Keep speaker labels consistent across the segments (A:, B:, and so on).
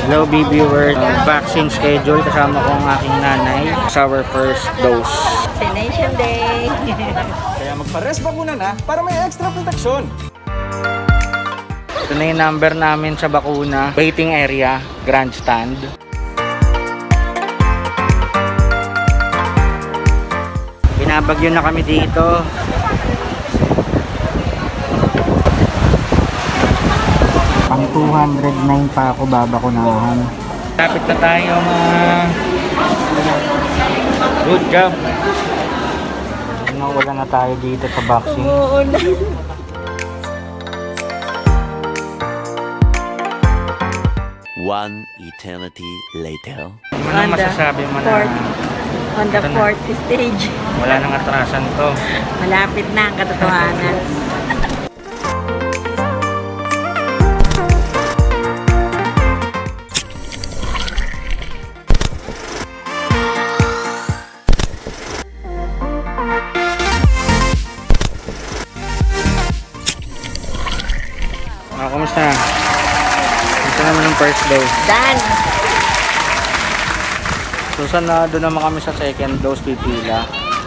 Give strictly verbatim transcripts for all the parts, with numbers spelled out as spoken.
A: Hello B viewer, uh, vaccine schedule kasama ko ang aking nanay sa our first dose.
B: Vaccination day!
C: Kaya magpa-rest bakuna na para may extra proteksyon.
A: Ito na yung number namin sa bakuna. Waiting area, grandstand. Binabagyo na kami dito. Pang two hundred nine pa ako babakunahan. Lapit na tayo mga good job. Wala na tayo dito sa vaccine.
B: Oo na.
D: One eternity later.
A: Ano masasabi mo na
B: On the fourth stage.
A: wala nang atrasan to?
B: Malapit na ang katotohanan.
A: Oh, kumusta? Ito naman yung first dose.
B: Done!
A: Susan na doon naman kami sa second dose pipila.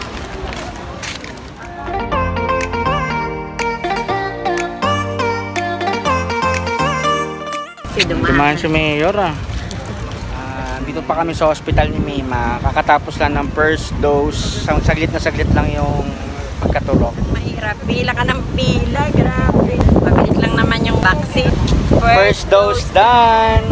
B: Si
A: Dumaan si Mayor ah. Uh, dito pa kami sa hospital ni Mima. Kakatapos lang ng first dose. Saglit na saglit lang yung pagkatulog.
B: Mahirap. Pila ka ng pila. Grabe. Mabilis lang naman yung vaccine.
A: First dose done!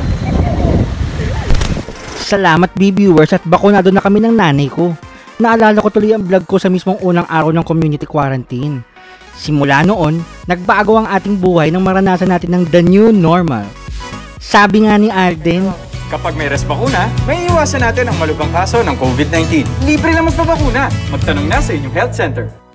A: Salamat B viewers at bakunado na kami ng nanay ko. Naalala ko tuloy ang vlog ko sa mismong unang araw ng community quarantine. Simula noon, nagbago ang ating buhay nang maranasan natin ng the new normal. Sabi nga ni Arden,
C: Kapag may rest bakuna, may iwasan natin ang malubhang kaso ng COVID nineteen. Libre na magpabakuna. Magtanong na sa inyong health center.